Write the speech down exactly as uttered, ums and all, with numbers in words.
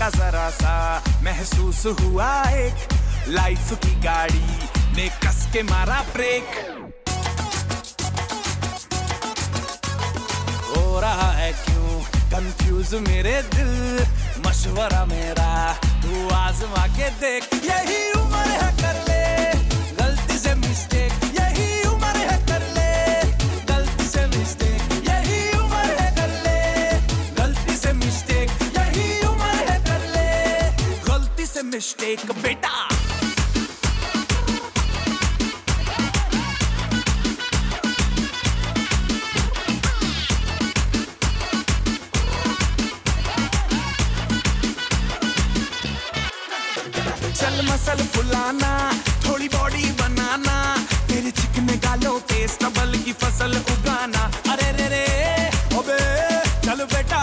झटका जरा सा महसूस हुआ एक, लाइफ की गाड़ी ने कस के मारा ब्रेक। हो रहा है क्यों कंफ्यूज मेरे दिल, मशवरा मेरा तू आजमा के देख। यही उम्र है कर ले गलती से मिस्टेक, यही उम्र है कर ले गलती से मिस्टेक, यही उम्र है कर ले गलती से मिस्टेक, यही उम्र है कर ले गलती से मिस्टेक बेटा। चल मसल फुलाना, थोड़ी बॉडी बनाना, तेरे चिकने गालों पे स्टबल की फसल उगाना। अरे रे रे ओबे चल बेटा